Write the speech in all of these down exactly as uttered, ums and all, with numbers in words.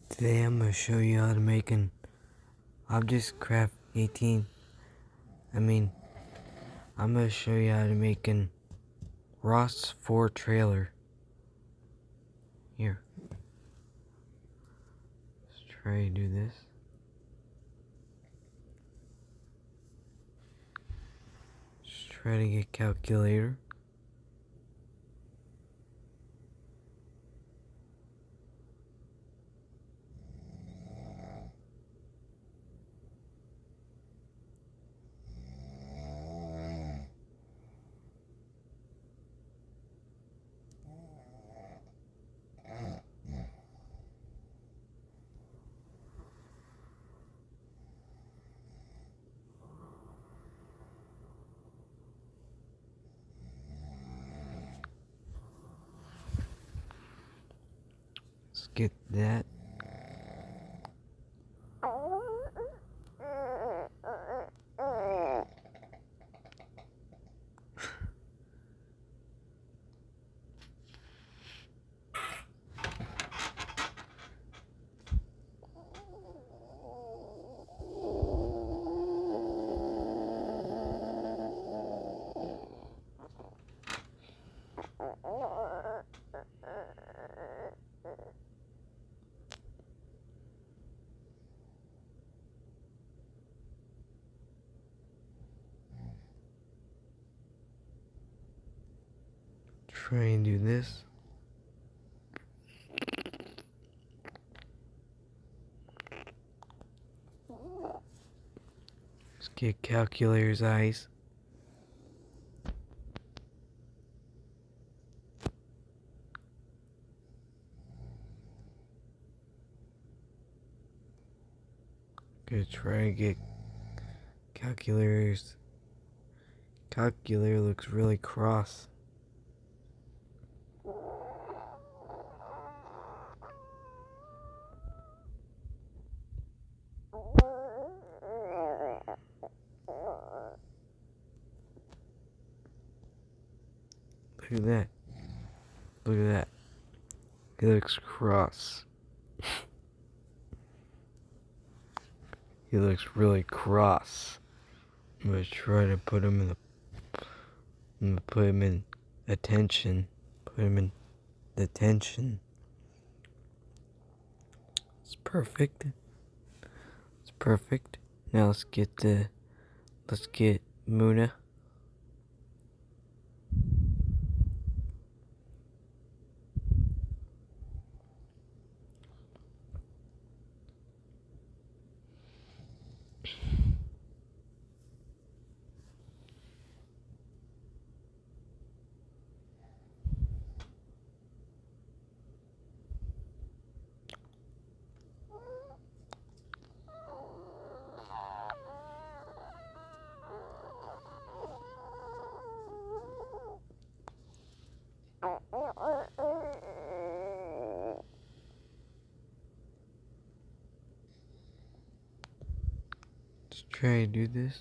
Today I'm going to show you how to make an ObjectCraft eighteen. I mean, I'm going to show you how to make an Ross four trailer. Here. Let's try to do this. Just try to get calculator. Let's get that. Try and do this. Let's get calculator's eyes. Gonna try and get calculators. Calculator looks really cross. Look at that. Look at that. He looks cross. He looks really cross. I'm gonna try to put him in the. I'm gonna put him in attention. Put him in detention. It's perfect. It's perfect. Now let's get the. Let's get Muna. Let's try to do this.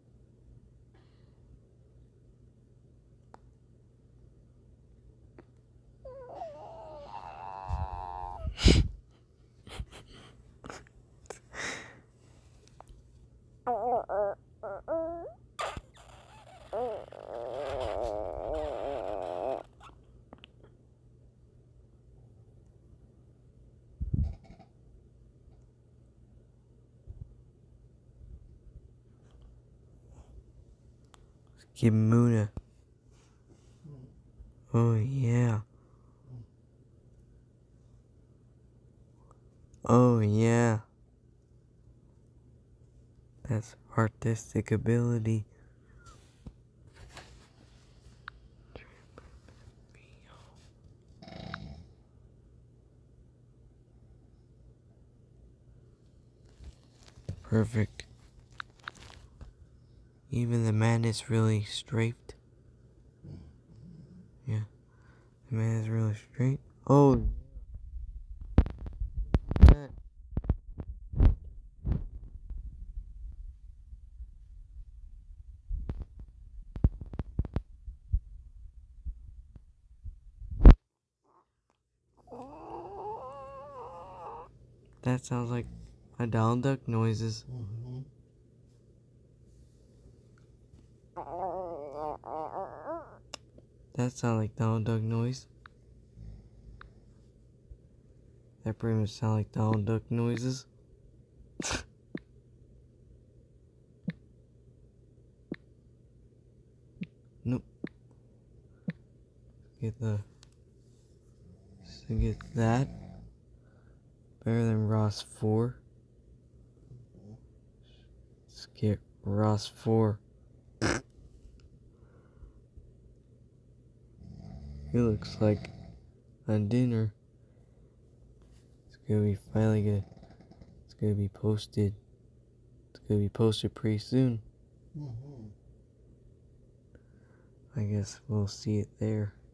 Get Muna. Oh yeah. Oh yeah. That's artistic ability. Perfect. Even the man is really straight. Yeah. The man is really straight. Oh. That. That sounds like a Donald Duck noises. Mm-hmm. That sounds like Donald Duck noise. That pretty much sound like Donald Duck noises. Nope. Get the so get that better than Ross four. Let's get Ross four. It looks like a dinner. It's gonna be finally gonna it's gonna be posted. It's gonna be posted pretty soon. Mm-hmm. I guess we'll see it there.